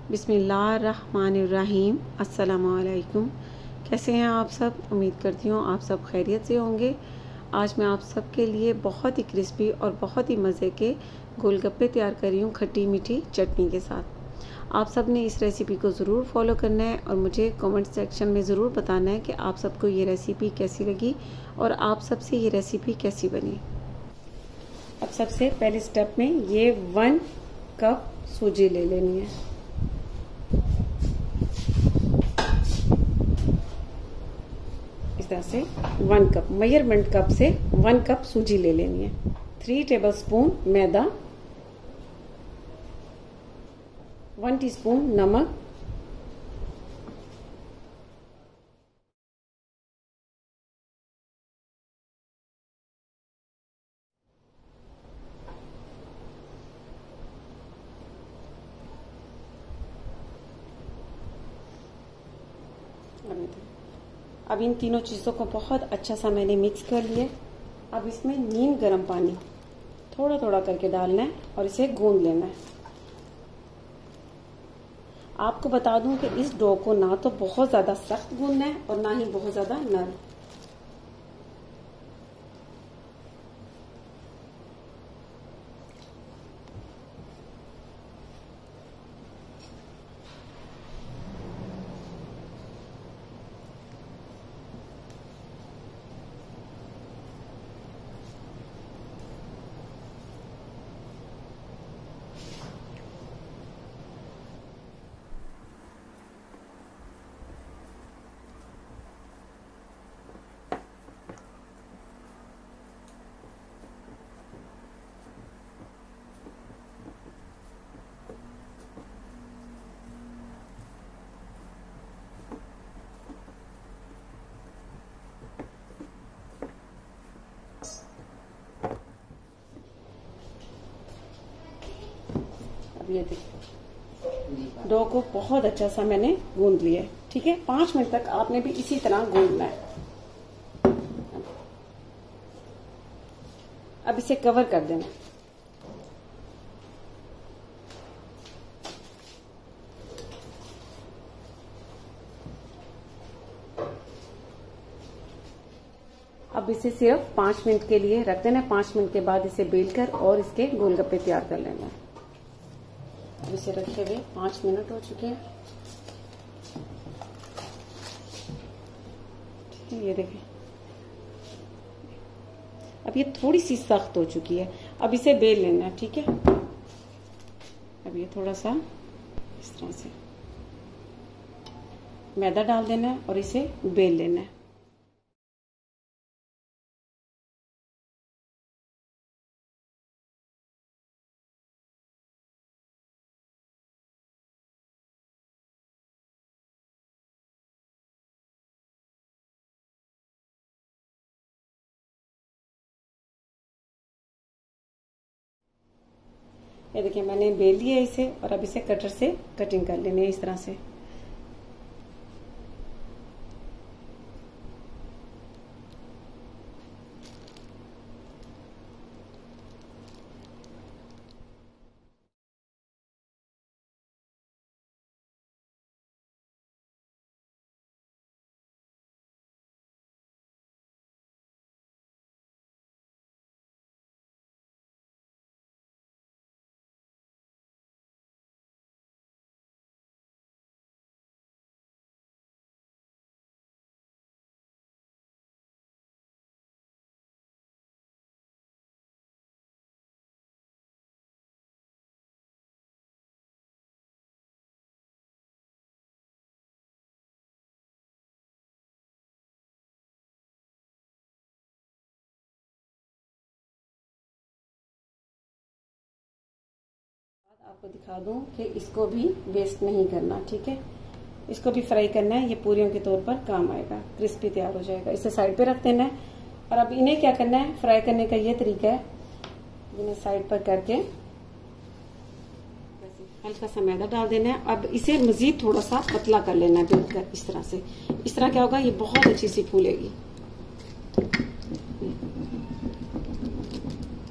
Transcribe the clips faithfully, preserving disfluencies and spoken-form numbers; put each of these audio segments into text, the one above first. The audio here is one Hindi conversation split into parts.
बिस्मिल्लाहिर्रहमानिर्रहीम। अस्सलामुअलैकुम। कैसे हैं आप सब? उम्मीद करती हूँ आप सब खैरियत से होंगे। आज मैं आप सब के लिए बहुत ही क्रिस्पी और बहुत ही मज़े के गोलगप्पे तैयार कर रही हूँ खट्टी मीठी चटनी के साथ। आप सब ने इस रेसिपी को ज़रूर फॉलो करना है और मुझे कमेंट सेक्शन में ज़रूर बताना है कि आप सबको ये रेसिपी कैसी लगी और आप सबसे ये रेसिपी कैसी बनी। अब सबसे पहले स्टेप में ये वन कप सूजी ले लेनी है। इस तरह से वन कप मेजरमेंट कप से वन कप सूजी ले लेनी है। थ्री टेबलस्पून मैदा, वन टीस्पून नमक, अब इन तीनों चीज़ों को बहुत अच्छा सा मैंने मिक्स कर लिया। अब इसमें नीम गर्म पानी थोड़ा थोड़ा करके डालना है और इसे गूंद लेना है। आपको बता दूं कि इस डो को ना तो बहुत ज़्यादा सख्त गूंदना है और ना ही बहुत ज़्यादा नरम। ये देखिए डो को बहुत अच्छा सा मैंने गूंद लिया है। ठीक है, पांच मिनट तक आपने भी इसी तरह गूंदना है। अब इसे कवर कर देना। अब इसे सिर्फ पांच मिनट के लिए रख देना। पांच मिनट के बाद इसे बेलकर और इसके गोलगप्पे तैयार कर लेना है। अब इसे रखे हुए पांच मिनट हो चुके हैं। ठीक है, ये देखिए अब ये थोड़ी सी सख्त हो चुकी है। अब इसे बेल लेना है। ठीक है, अब ये थोड़ा सा इस तरह से मैदा डाल देना है और इसे बेल लेना है। ये देखिए मैंने बेल लिया इसे और अब इसे कटर से कटिंग कर लेनी है इस तरह से। आपको दिखा दूं कि इसको भी वेस्ट नहीं करना। ठीक है, इसको भी फ्राई करना है। ये पूरियों के तौर पर काम आएगा, क्रिस्पी तैयार हो जाएगा। इसे साइड पे रख देना है। और अब इन्हें क्या करना है, फ्राई करने का ये तरीका है, इन्हें साइड पर करके हल्का सा मैदा डाल देना है। अब इसे मजीद थोड़ा सा पतला कर लेना है बेलकर इस तरह से। इस तरह क्या होगा, ये बहुत अच्छी सी फूलेगी।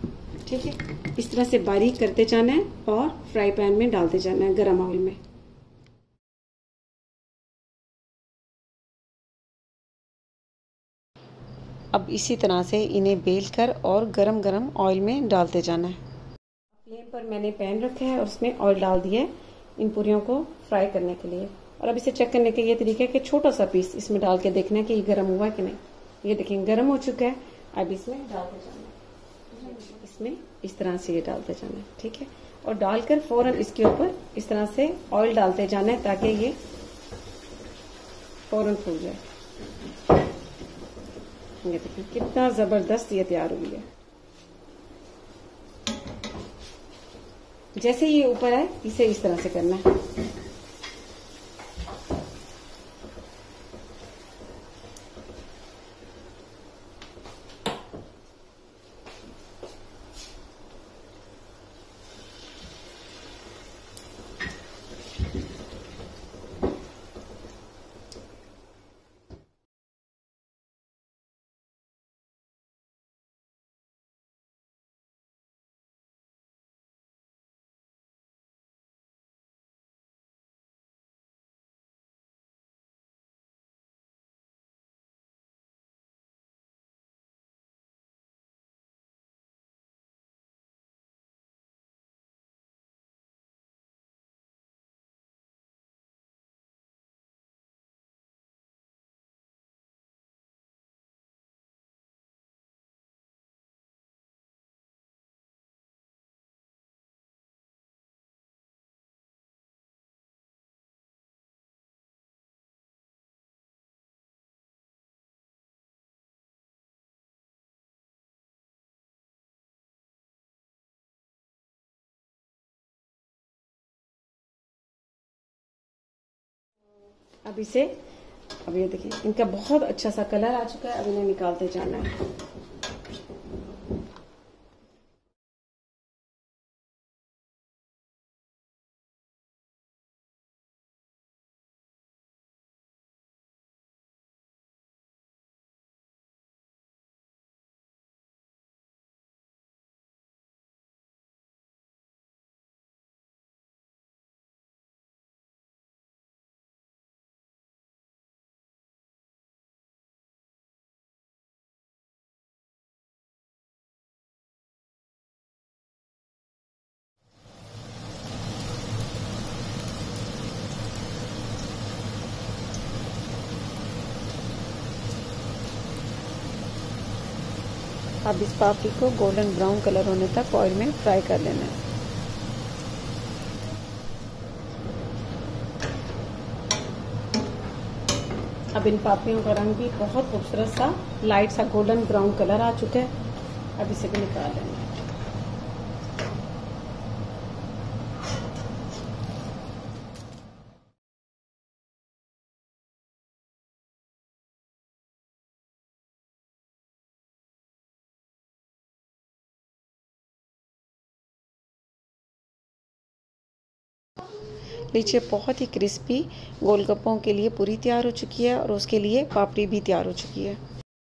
ठीक है, इस तरह से बारीक करते जाना है और फ्राई पैन में डालते जाना है गरम ऑयल में। अब इसी तरह से इन्हें बेल कर और गरम गरम ऑयल में डालते जाना है। फ्लेम पर मैंने पैन रखा है और उसमें ऑयल डाल दिया है इन पूरियों को फ्राई करने के लिए। और अब इसे चेक करने का ये तरीका है कि छोटा सा पीस इसमें डाल के देखना है कि ये गर्म हुआ कि नहीं। ये देखें गर्म हो चुका है। अब इसमें डालते जाना है, इसमें इस तरह से ये डालते जाना है, ठीक है। और डालकर फौरन इसके ऊपर इस तरह से ऑयल डालते जाना है ताकि ये फौरन फूल जाए। ये देखिए कितना जबरदस्त ये तैयार हुई है। जैसे ये ऊपर आए इसे इस तरह से करना है। अब इसे अब ये देखिए इनका बहुत अच्छा सा कलर आ चुका है। अब इन्हें निकालते जाना है। अब इस पापड़ी को गोल्डन ब्राउन कलर होने तक ऑयल में फ्राई कर लेना है। अब इन पापड़ियों का रंग भी बहुत खूबसूरत सा लाइट सा गोल्डन ब्राउन कलर आ चुका है। अब इसे भी निकाल लेना है। लीजिए बहुत ही क्रिस्पी गोलगप्पों के लिए पूरी तैयार हो चुकी है और उसके लिए पापड़ी भी तैयार हो चुकी है।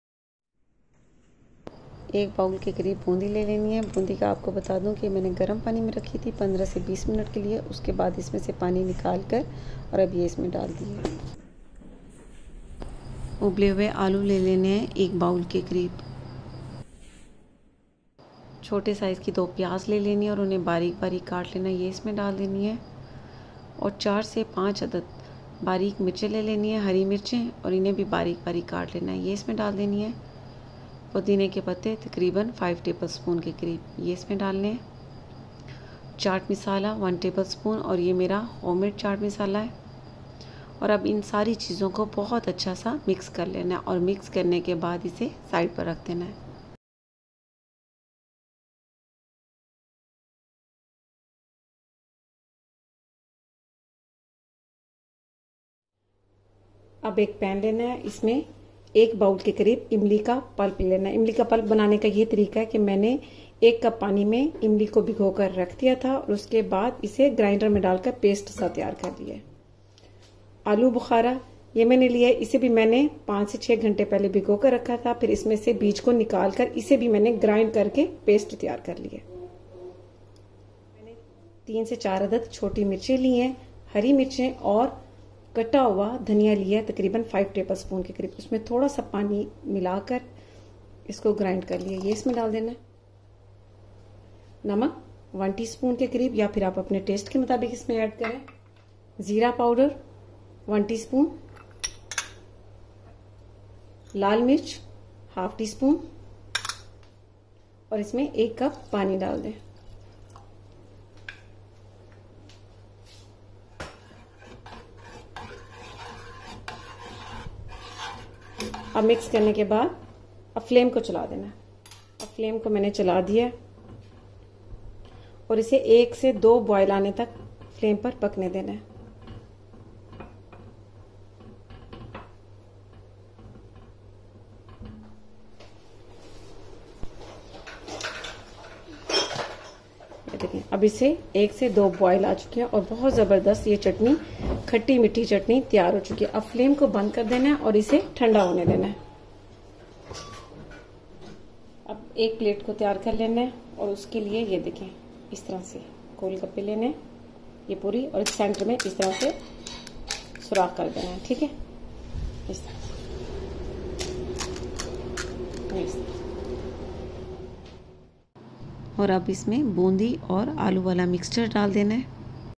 एक बाउल के करीब बूंदी ले लेनी है। बूंदी का आपको बता दूं कि मैंने गर्म पानी में रखी थी पंद्रह से बीस मिनट के लिए। उसके बाद इसमें से पानी निकाल कर और अब ये इसमें डाल दिए। उबले हुए आलू ले लेने हैं एक बाउल के करीब। छोटे साइज़ की दो प्याज ले लेनी है और उन्हें बारीक बारीक काट लेना, ये इसमें डाल देनी है। और चार से पाँच अदद बारीक मिर्चें ले लेनी है, हरी मिर्चें, और इन्हें भी बारीक बारीक काट लेना है, ये इसमें डाल देनी है। पुदीने के पत्ते तकरीबन फाइव टेबलस्पून के करीब ये इसमें डालने हैं। चाट मसाला वन टेबलस्पून, और ये मेरा होममेड चाट मसाला है। और अब इन सारी चीज़ों को बहुत अच्छा सा मिक्स कर लेना है और मिक्स करने के बाद इसे साइड पर रख देना है। अब एक पैन लेना है, इसमें एक बाउल के करीब इमली का पल्प लेना है। इमली का पल्प बनाने का ये तरीका है कि मैंने एक कप पानी में इमली को भिगोकर रख दिया था और उसके बाद इसे ग्राइंडर में डालकर पेस्ट सा तैयार कर लिया है। आलू बुखारा ये मैंने लिया है, इसे भी मैंने पाँच से छः घंटे पहले भिगो कर रखा था। फिर इसमें से बीज को निकाल कर इसे भी मैंने ग्राइंड करके पेस्ट तैयार कर लिया। मैंने तीन से चार अदद छोटी मिर्चें ली हैं, हरी मिर्चें और कटा हुआ धनिया लिया तकरीबन फाइव टेबल स्पून के करीब। उसमें थोड़ा सा पानी मिलाकर इसको ग्राइंड कर लिया, ये इसमें डाल देना है। नमक वन टीस्पून के करीब, या फिर आप अपने टेस्ट के मुताबिक इसमें ऐड करें। जीरा पाउडर वन टीस्पून, लाल मिर्च हाफ टी स्पून, और इसमें एक कप पानी डाल दें। अब मिक्स करने के बाद अब फ्लेम को चला देना। अब फ्लेम को मैंने चला दिया और इसे एक से दो बॉयल आने तक फ्लेम पर पकने देना है। देखिए अब इसे एक से दो बॉयल आ चुके हैं और बहुत ज़बरदस्त ये चटनी, खट्टी मीठी चटनी तैयार हो चुकी है। अब फ्लेम को बंद कर देना है और इसे ठंडा होने देना है। अब एक प्लेट को तैयार कर लेना है और उसके लिए ये देखें इस तरह से गोलगप्पे लेने, ये पूरी, और सेंटर में इस तरह से सुराख कर देना है। ठीक है, इस तरह और अब इसमें बूंदी और आलू वाला मिक्सचर डाल देना है।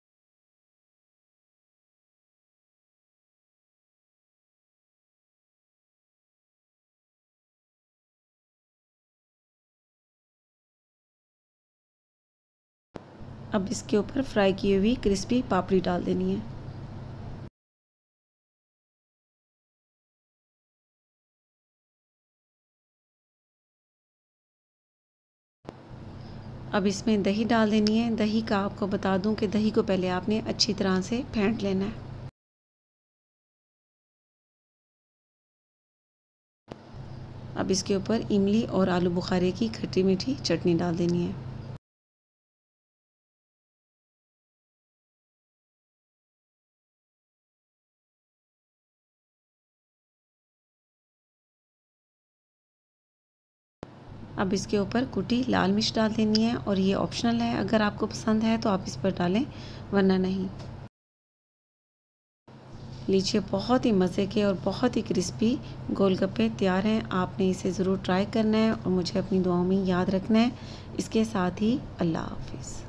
अब इसके ऊपर फ्राई की हुई क्रिस्पी पापड़ी डाल देनी है। अब इसमें दही डाल देनी है। दही का आपको बता दूं कि दही को पहले आपने अच्छी तरह से फेंट लेना है। अब इसके ऊपर इमली और आलू बुखारे की खट्टी मीठी चटनी डाल देनी है। अब इसके ऊपर कुटी लाल मिर्च डाल देनी है और ये ऑप्शनल है, अगर आपको पसंद है तो आप इस पर डालें, वरना नहीं। लीजिए बहुत ही मज़े के और बहुत ही क्रिस्पी गोलगप्पे तैयार हैं। आपने इसे ज़रूर ट्राई करना है और मुझे अपनी दुआओं में याद रखना है। इसके साथ ही अल्लाह हाफिज़।